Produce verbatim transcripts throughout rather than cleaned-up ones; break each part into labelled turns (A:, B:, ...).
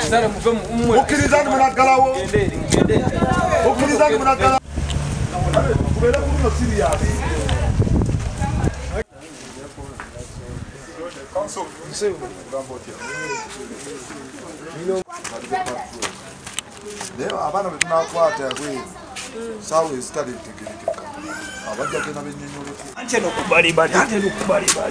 A: Ukkirizani munagalawo. Ukkirizani munagalawo. Kubera kuno serious. Council, say leo abana betunakwata kwe sawe study tikirika abajja kena bennyonyola ante no kubali bali ante no kubali bali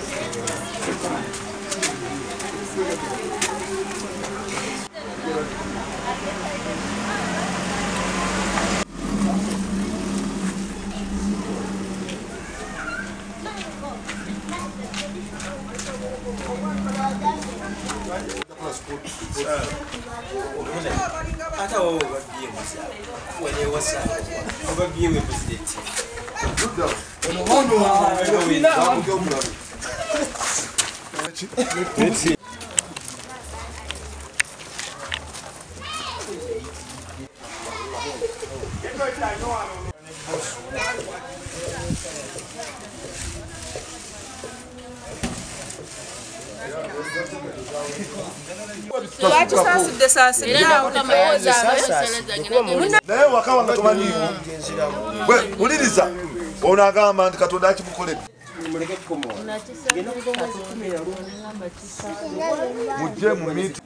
B: Ata wo babie musa wale wasa babie we president ono hono we let's
C: Lwaki saasudde saasudde
A: naye wakawa nga tomanyiiwo gwe wuliriza ono agamba nti Katonda akimukoledde mujje mu miti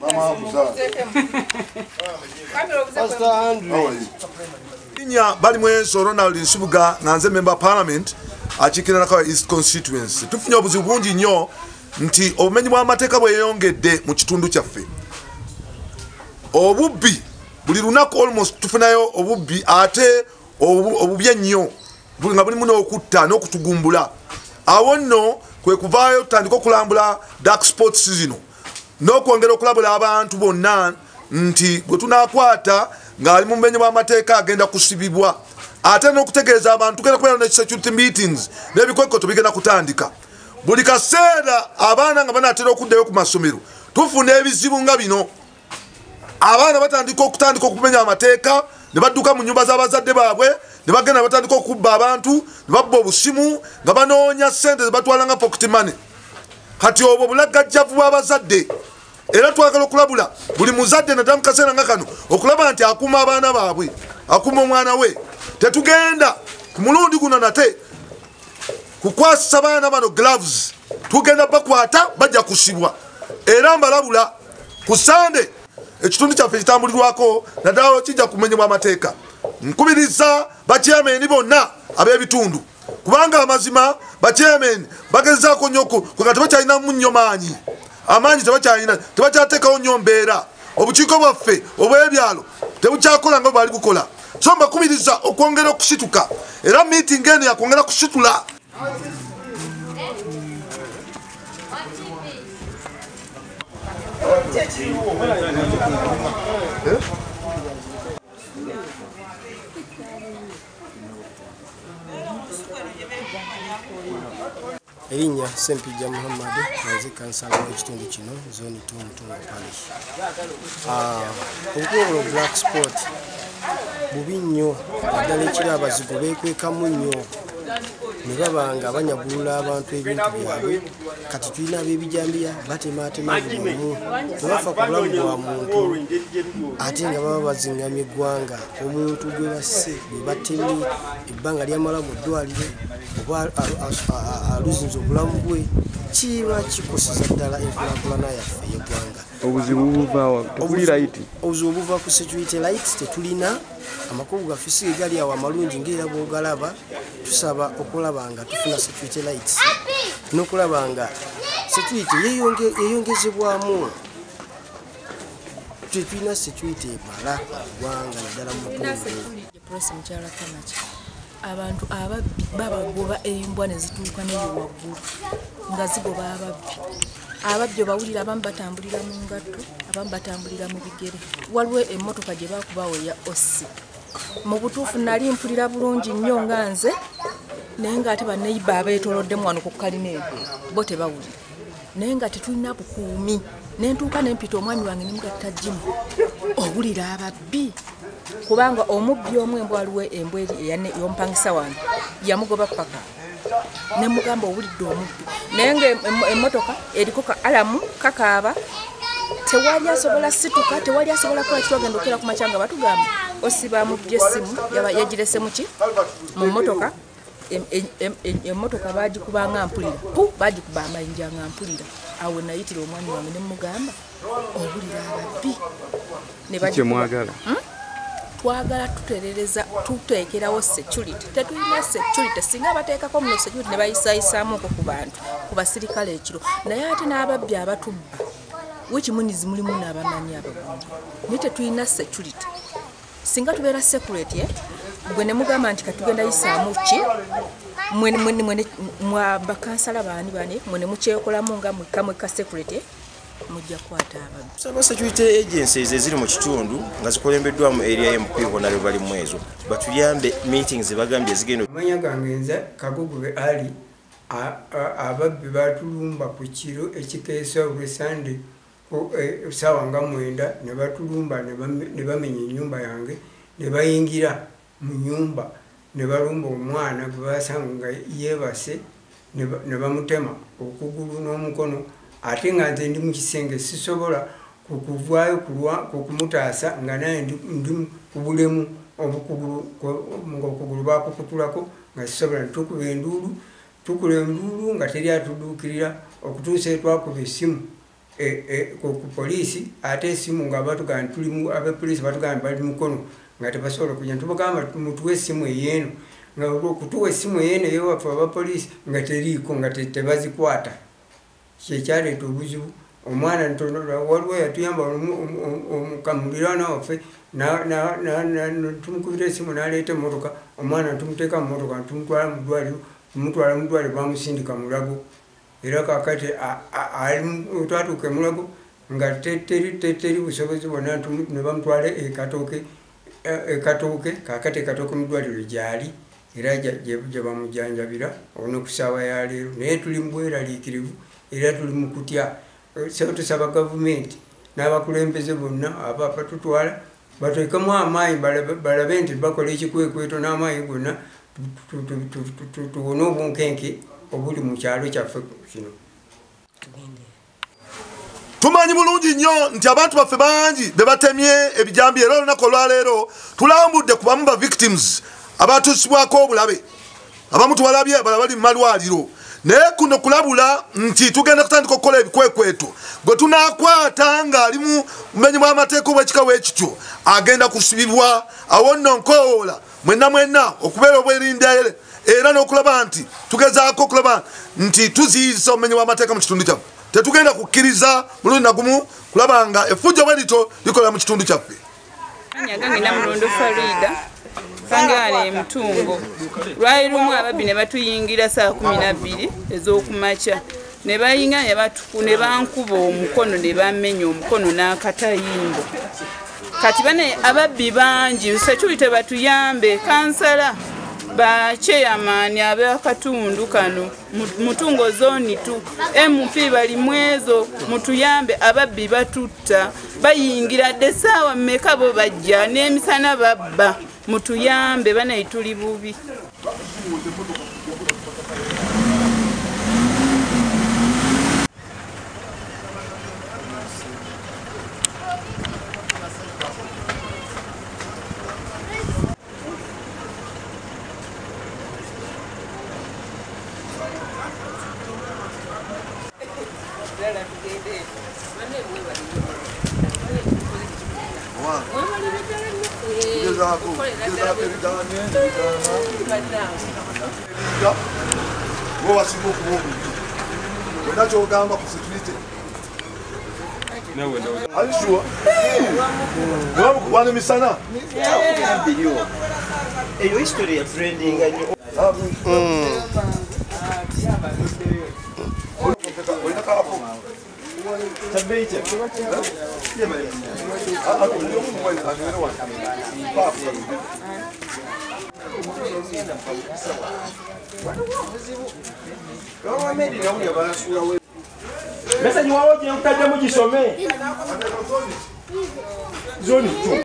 A: inya bali mu ensoro Ronald Nsubuga nga nze member parliament akiikirira Nakawa East constituency tufunye obuzibu bungi nnyo nti obumenyi bw'amateeka bweyongedde mu kitundu kyaffe obubbi buli lunaku almost tufunayo obubbi ate obubi ennyo nga bulimu n'okutta n'okutugumbula awo nno kwe kuvaayo tutandika okulambula dark sports zino n'okwongera okulabula abantu bonna nti gwe tunaakwata ng'ali mu bumenyi bw'amateeka agenda kusibibwa ate n'okutegeeza abantu tugenda kubeera ne security meetings n'ebikwekoto bigenda kutandika buli kaseera abaana nga banaatera okuddayo ku masomero tufuna ebizibu nga bino abaana batandika okutandika okumenya amateeka ne badduka mu nnyumba z'abazadde baabwe ne bagenda batandika okubba abantu ne babba obusimu nga banoonya ssente ze batwala nga pocket money kati obwo bulagajjavu bw'abazadde era twagala okulabula buli muzadde naddala mu kaseera nga kano okulaba nti akuuma abaana baabwe akuuma omwana we tetugenda ku mulundi guno nate kukwasa baana bano gloves tugenda bakwata bajja kusibwa era mbalabula ku Sande ekitundu kyaffe kitambulirwako naddala kijja kumenyebwa amateeka nkubiriza bachairman bonna ab'ebitundu kubanga amazima bachairman bagezaako nnyo nga tebakyalinamu nnyo maanyi amaanyi tebakyalina tebakyateekawo nnyo mbeera obukiiko bwaffe obw'ebyalo tebukyakola nga bwali bukola so mbakubiriza okwongera okusituka era meeting eno yakwongera kusitula
D: Erinnya Sempijja Muhammad naze kansala w'ekitundu kino zone two Mutungo parish. Obukubo black sport bubi nnyo naddala ekiri abazigu beekwekamu nnyo ne baba nga banyagulula abantu ebintu byabwe kati tulina ab'ebijambiya batematema buli omu tebafa ku bulamu bwa muntu ate nga baba bazingamya eggwanga omuntu gwe basse bwe batemi ebbanga lyamala mu ddwaliro oba aluzinza obulamu bwe kiba kikoseza ddala enkulaakulana yaffe y'eggwanga.
E: Obuzibu buva tebuli light
D: obuzibu buva ku security lights tetulina amakubu gaffe si gali awo amalungi ng'era bw'ogalaba tusaba okulaba nga tufuna security lights n'okulaba nga security yeyongezebwamu tetulina security emala eggwanga naddala Mutungo.
C: abantu ababbi babagoba embwa ne zituuka neyo waggulu nga zigoba ababbi ababbi bawulira abamu batambulira mu ngatto abamu batambulira mu bigere waliwo emmotoka gye bakubawo ya osi mu butuufu nali mpulira bulungi nnyo nga nze naye nga ate baneiba abeetoloddemu wano ku kalina eno bo tebawulira naye nga tetulina bukuumi nentuuka nempita omwami wange nemugatta jimu owulira ababbi kubanga omubbi omu embwa waliwo embwa y'omupangisa wange yamugoba paka nemugamba owulidde omubbi naye nga emmotoka eriko ka alamu kakaaba tewali asobola situka tewali asobola kola kitwagenda okera ku machanga batugamba osiba mu essimu yagirese muki mu motoka emotoka bagikubanga mpulira pu bagikuba amayinja nga mpulira awo nayitira omwami wange ne mugamba obulira ababbi ne
E: bagimwagala
C: twagala tuterereza tuteekerawo security tetulina security singa bateekako muno security ne bayisaayisaamukko ku bantu ku basirikale ekiro naye ate n'ababbi abatubba wekimunizi mulimu n'abamanyi abagungu naye tetulina security singa tubeera security gwe ne mugamba nti katugenda yisaamu ki mwene mwene mwene mwa bakansala baani bane mwene mukyekolamu nga mukamwe ka security mujja kwata abantu
B: saba security agencies eziri mu kitundu nga zikolembeddwa mu area M P hona bali mwezo batuyambe meetings bagambye zigendo
F: manya gangenza kagugube ali ababbi batulumba ku kiro ekikeesa olwesande sawa nga mwenda ne batulumba ne bamenya ennyumba yange ne bayingira mu nyumba ne balumba omwana gwe basanga yeebase ne bamutema okugulu n'omukono ate nga nze ndi mu kisenge sisobola kukuvaayo kukumutaasa nga naye ndi kubulemu obukugulu bakukutulako nga sisobola nitukuba enduulu tukula enduulu nga teri atuduukirira okutuusa etwakuba essimu ku poliisi ate essimu nga batugamba tulimu abapoliisi batugamba bali mukono nga tebasobola kujja ntubagamba mutuwe essimu eyeeno nga okutuwa essimu eyeeno eyewaffe abapoliisi nga teriiko nga tebazikwata kyekyaleeta obuzibu omwana waliwo yatuyamba omukamuliraana waffe tumukubira essimu n'aleeta emmotoka omwana ntumuteeka mu mmotoka ntumutwala mu ddwaliro tumutwala mu ddwaliro bamusindika mulago era kakati twatuuka emulago nga teri busobozi bwonna ne bamutwala ekatooke ekatooke kakati ekatooke mu ddwaliro gyali era gye bamujanjabira ono ku ssaawa ya leero naye tuli mu bweraliikirivu era tuli mu kutya so tusaba gavumenti n'abakulembeze bonna abaapa tutwala bateekemu amaanyi balabe nti bakola ekikwekweto n'amaanyi gonna tuwone obunkenke obuli mu kyalo kyaffe kino
A: tumanyi bulungi nnyo nti abantu baffe bangi be batemye ebijambiya era olunaku olwaleero tulambudde ku bamu ba victims abatuusibwako obulabe abamu tubalabye abalala bali mu malwaliro naye kuno kulabula nti tugenda kutandika okukola ebikwekweto gwe tunaakwata ng'ali mu bumenyi bw'amateeka obw'ekika bw'ekityo agenda kusibibwa awo nno nkowoola mwenna mwenna okubeera obwerindaere era n'okulaba nti tugezaako okulaba nti tuziyiza obumenyi bw'amateeka mu kitundu kyaffe tetugenda kukkiriza mulundi nagumu kulaba nga effujjo bwe lito likolera mu kitundu kyaffe.
G: Gange Namulondo Farida Kangale Mutungo lwali lumu ababbi ne batuyingira saa kumi na bbiri ez'okumakya ne bayinga ne batuku ne bankuba omukono ne bamenya omukono n'akatayimbo kati bane ababbi bangi security batuyambe kansala ba chairman ab'akatundu kano Mutungo zone tu M P bali mwezo mutuyambe ababbi batutta bayingira de sawa mmeka bo bajja n'emisana babba mutuyambe bana tuli bubi
A: Are you sure? You want to miss Sana?
B: Your history of trending and you
H: Message you want to tell them what you saw me. Zone two.